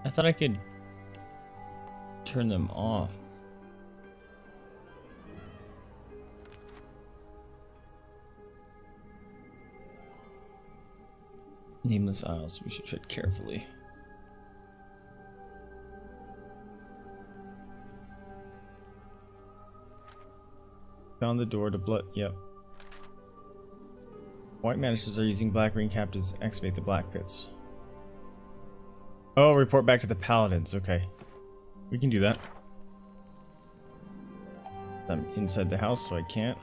I thought I could turn them off. Nameless aisles. We should tread carefully. Found the door to blood. Yep. White managers are using black ring captives to excavate the black pits. Oh, report back to the Paladins. Okay. We can do that. I'm inside the house, so I can't.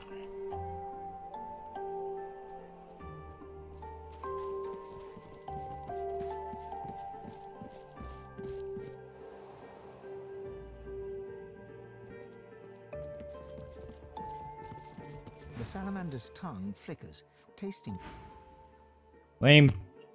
The salamander's tongue flickers, tasting. Lame.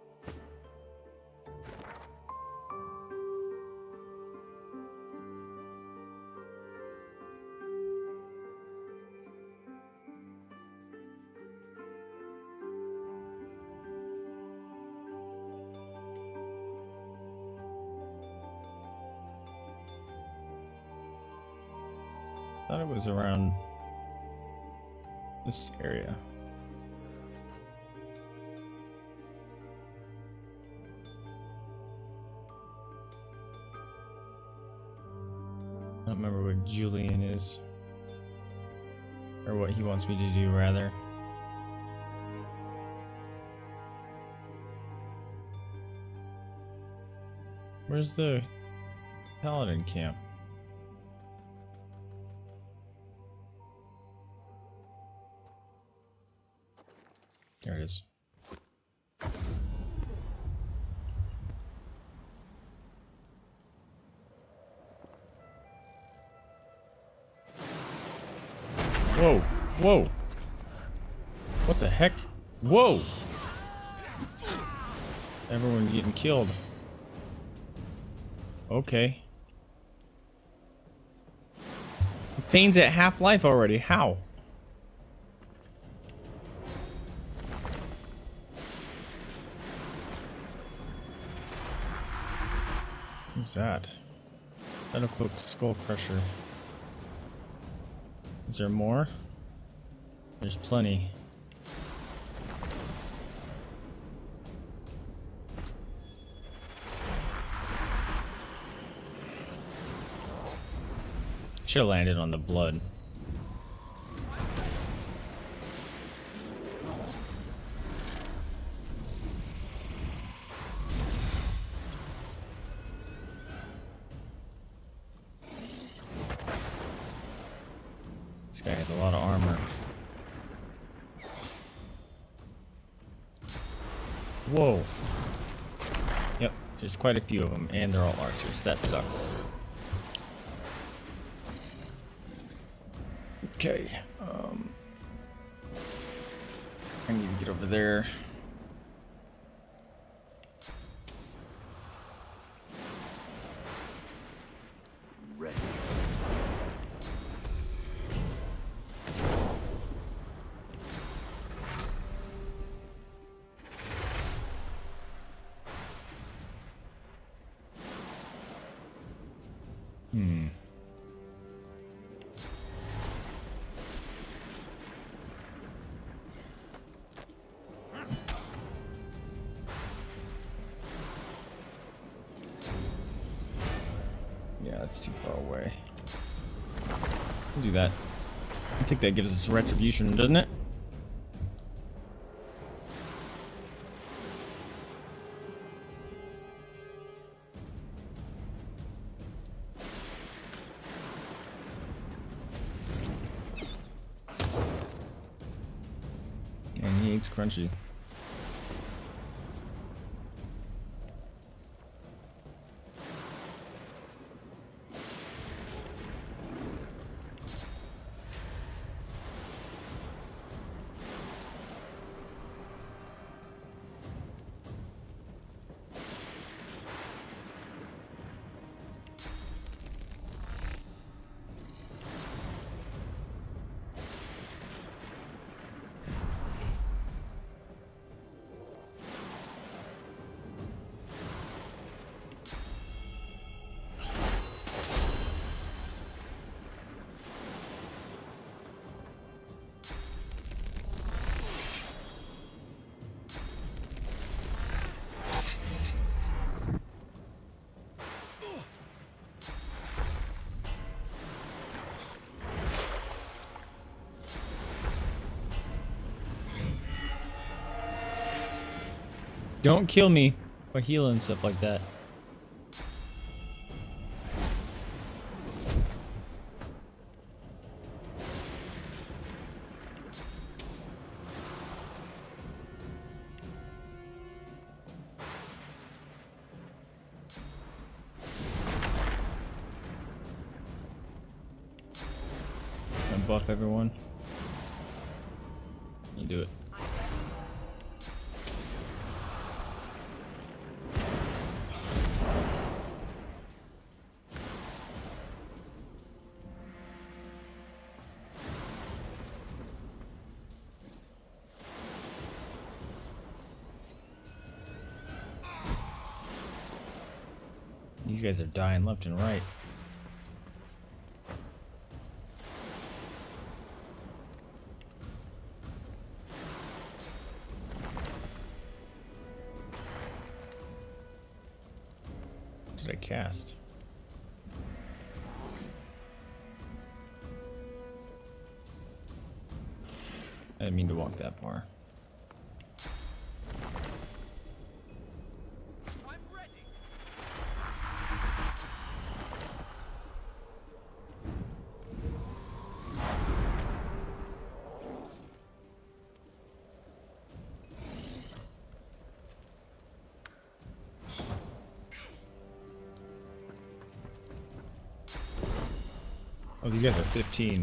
Thought it was around this area. I don't remember what Julian is. Or what he wants me to do, rather. Where's the Paladin camp? There it is. Whoa, whoa. What the heck? Whoa! Everyone getting killed. Okay. Fane's at half-life already. How? What's that? Shadow Cloak Skull Crusher. Is there more? There's plenty. Should have landed on the blood. This guy has a lot of armor. Whoa. Yep, there's quite a few of them, and they're all archers. That sucks. Okay, I need to get over there. Ready. Yeah, that's too far away. We'll do that. I think that gives us retribution, doesn't it? And he eats crunchy. Don't kill me by healing stuff like that. Buff everyone. You do it. These guys are dying left and right. Did I cast? I didn't mean to walk that far. I'm ready. Oh, these guys are 15.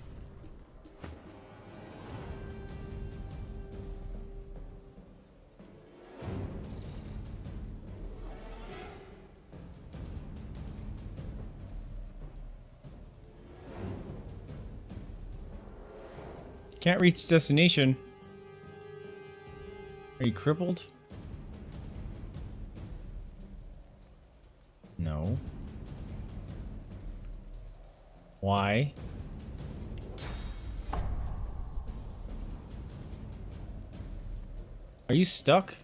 Can't reach destination. Are you crippled? No. Why? Are you stuck?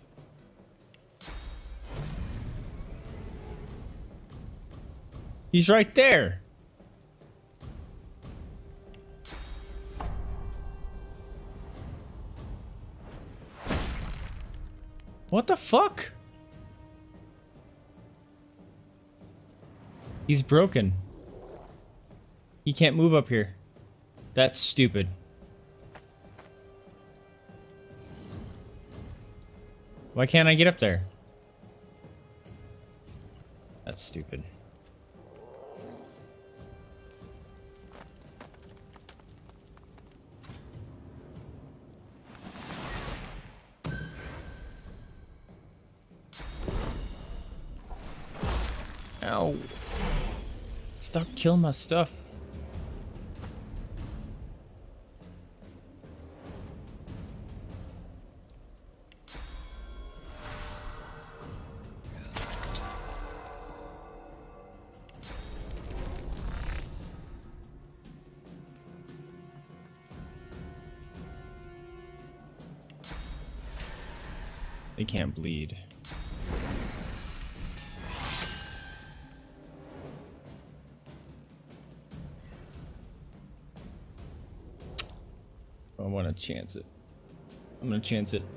He's right there. What the fuck? He's broken. He can't move up here. That's stupid. Why can't I get up there? That's stupid. Ow. Stop killing my stuff. They can't bleed. I want to chance it. I'm gonna chance it.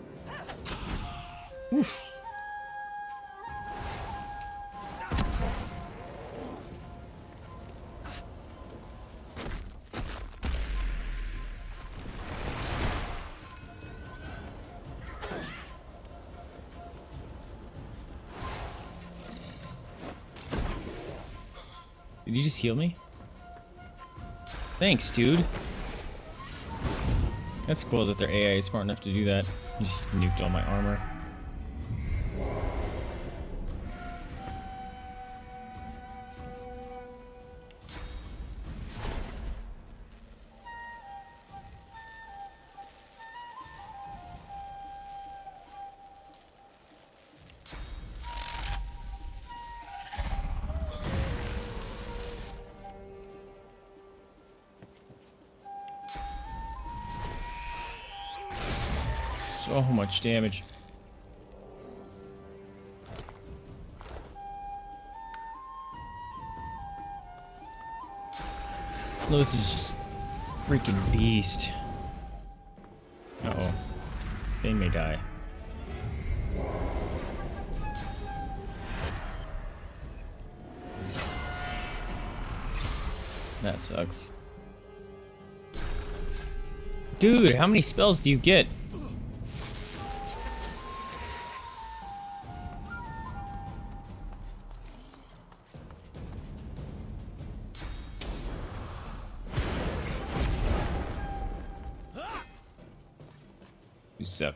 Oof. Did you just heal me? Thanks, dude. That's cool that their AI is smart enough to do that. You just nuked all my armor. So much damage. No, this is just freaking beast. Uh-oh. They may die. That sucks. Dude, how many spells do you get? You suck.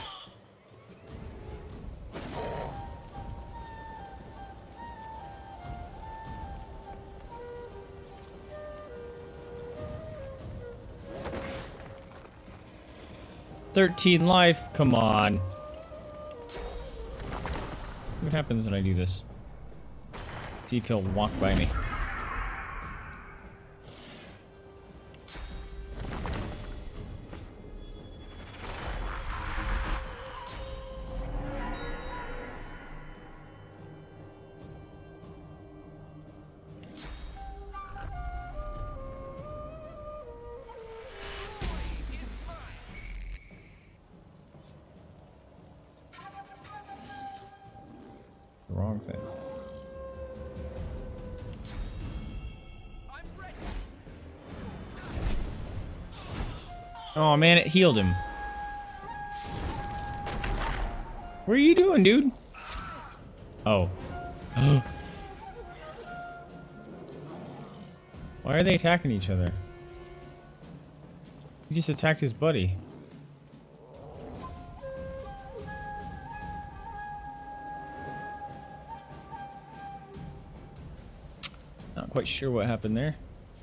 "13 life, come on." What happens when I do this? See if he'll walk by me. Wrong thing. Oh man, it healed him. What are you doing, dude? Oh. Why are they attacking each other? He just attacked his buddy. Not quite sure what happened there.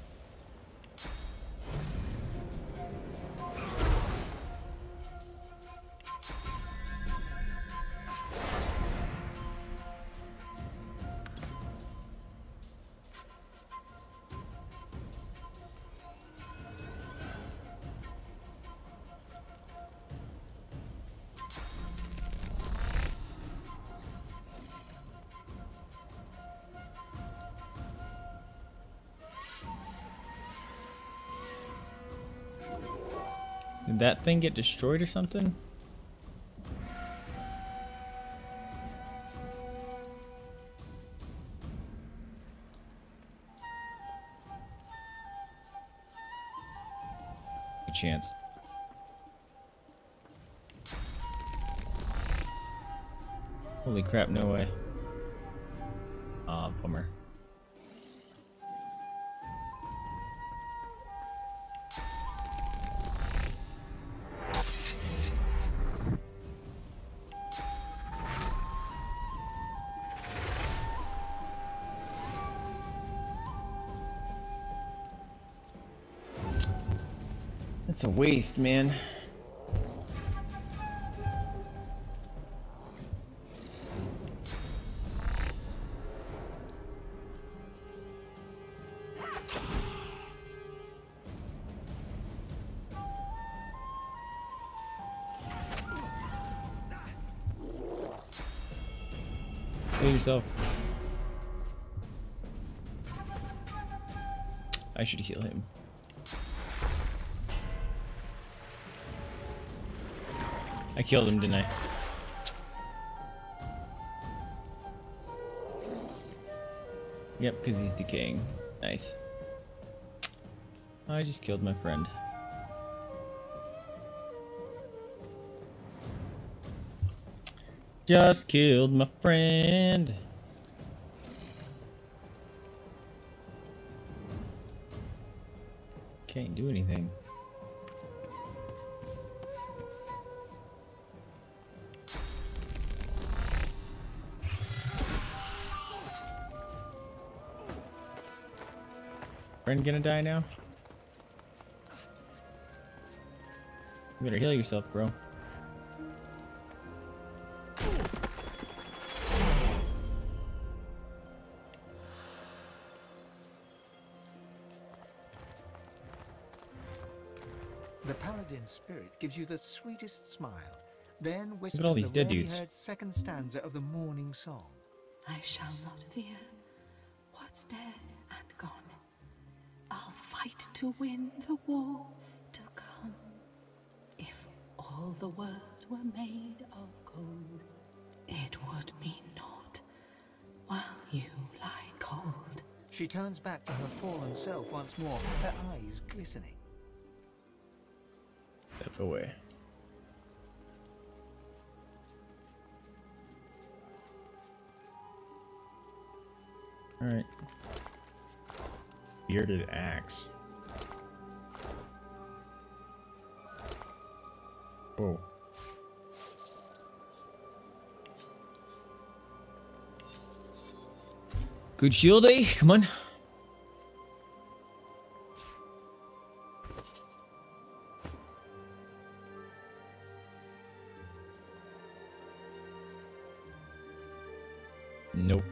Did that thing get destroyed or something? Good chance. Holy crap, no way. Aw, bummer. That's a waste, man. Kill yourself. I should heal him. I killed him, didn't I? Yep, because he's decaying. Nice. I just killed my friend. Just killed my friend. Can't do anything. Friend gonna die now? You better heal yourself, bro. The Paladin's spirit gives you the sweetest smile, then whispers Look at all these the dead rarely dudes. heard second stanza of the morning song. I shall not fear what's dead and gone. I'll fight to win the war to come. If all the world were made of gold, it would mean naught while you lie cold. She turns back to her fallen self once more, her eyes glistening. Step away. Alright. Bearded axe. Whoa. Good shield, eh? Come on. Nope.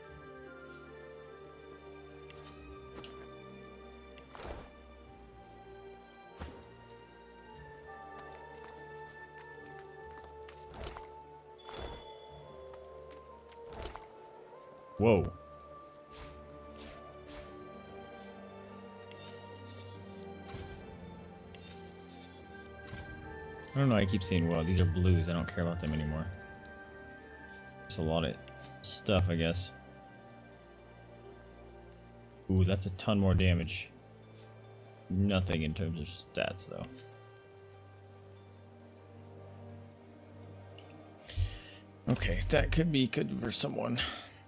Whoa. I don't know, I keep saying, well, these are blues. I don't care about them anymore. Just a lot of stuff, I guess. Ooh, that's a ton more damage. Nothing in terms of stats, though. Okay, that could be good for someone.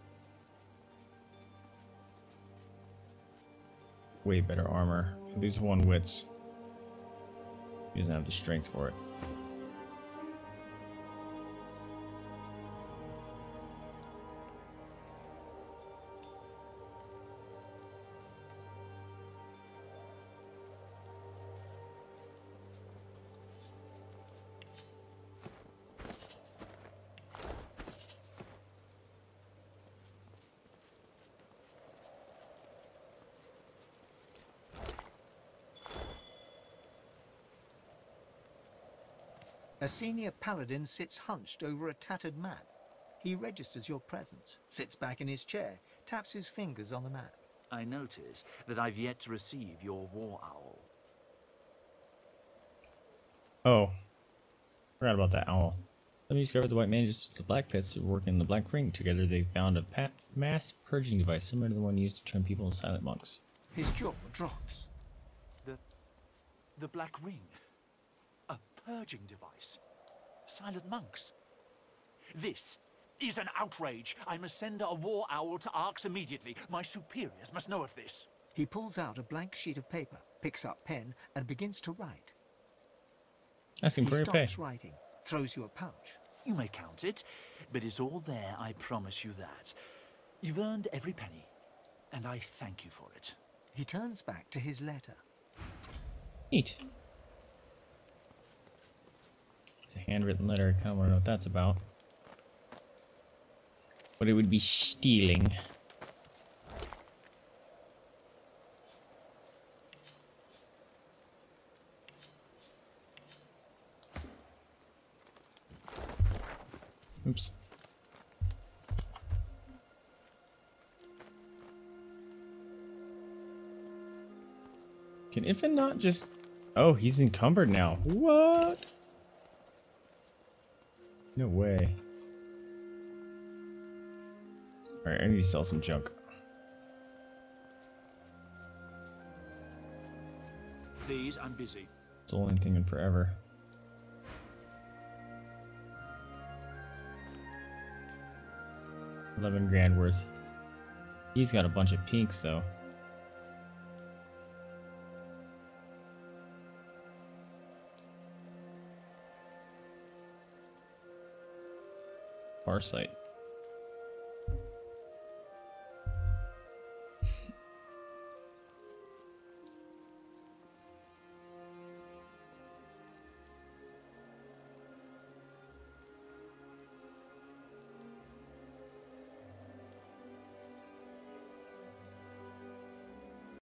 Way better armor. These one wits. He doesn't have the strength for it. A senior paladin sits hunched over a tattered map. He registers your presence, sits back in his chair, taps his fingers on the map. I notice that I've yet to receive your war owl. Oh. Forgot about that owl. Let me discover the white mages the black pits who work in the Black Ring. Together they found a mass purging device similar to the one used to turn people into silent monks. His jaw drops. The Black Ring? A purging device? Silent monks? This is an outrage. I must send a war owl to Arx immediately. My superiors must know of this. He pulls out a blank sheet of paper, picks up pen, and begins to write. Asking for He your pay. stops writing, throws you a pouch. You may count it, but it's all there, I promise you that. You've earned every penny, and I thank you for it. He turns back to his letter. Neat. It's a handwritten letter. I kind of want to know what that's about. What it would be stealing. Oops. Can Infant not just... Oh, he's encumbered now. What? No way. Alright, I need to sell some junk. Please, I'm busy. It's the only thing in forever. $11 grand worth. He's got a bunch of pinks though. Farsight.